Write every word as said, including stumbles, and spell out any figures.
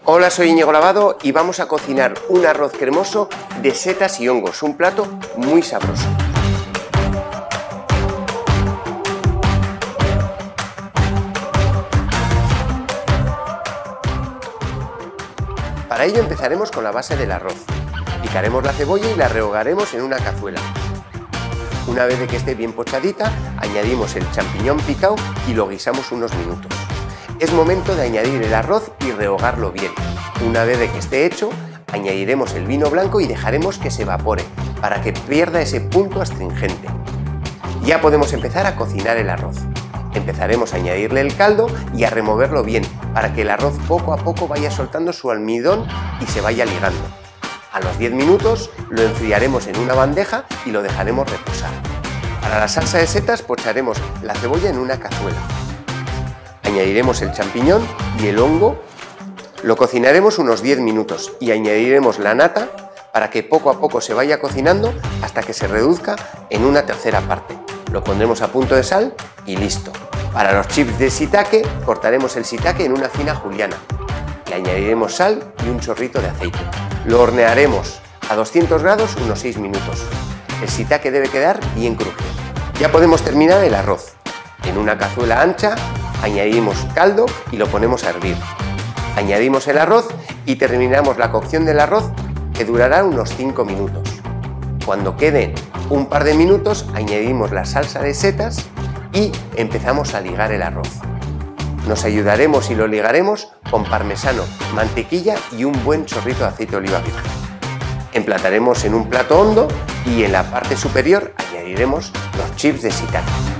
Hola, soy Íñigo Lavado y vamos a cocinar un arroz cremoso de setas y hongos, un plato muy sabroso. Para ello empezaremos con la base del arroz. Picaremos la cebolla y la rehogaremos en una cazuela. Una vez de que esté bien pochadita, añadimos el champiñón picado y lo guisamos unos minutos. Es momento de añadir el arroz y rehogarlo bien. Una vez de que esté hecho, añadiremos el vino blanco y dejaremos que se evapore para que pierda ese punto astringente. Ya podemos empezar a cocinar el arroz. Empezaremos a añadirle el caldo y a removerlo bien para que el arroz poco a poco vaya soltando su almidón y se vaya ligando. A los diez minutos lo enfriaremos en una bandeja y lo dejaremos reposar. Para la salsa de setas pocharemos la cebolla en una cazuela. Añadiremos el champiñón y el hongo, lo cocinaremos unos diez minutos y añadiremos la nata para que poco a poco se vaya cocinando hasta que se reduzca en una tercera parte. Lo pondremos a punto de sal y listo. Para los chips de shiitake cortaremos el shiitake en una fina juliana. Le añadiremos sal y un chorrito de aceite. Lo hornearemos a doscientos grados unos seis minutos. El shiitake debe quedar bien crujiente. Ya podemos terminar el arroz. En una cazuela ancha añadimos caldo y lo ponemos a hervir. Añadimos el arroz y terminamos la cocción del arroz, que durará unos cinco minutos. Cuando queden un par de minutos añadimos la salsa de setas y empezamos a ligar el arroz. Nos ayudaremos y lo ligaremos con parmesano, mantequilla y un buen chorrito de aceite de oliva virgen. Emplataremos en un plato hondo y en la parte superior añadiremos los chips de shiitake.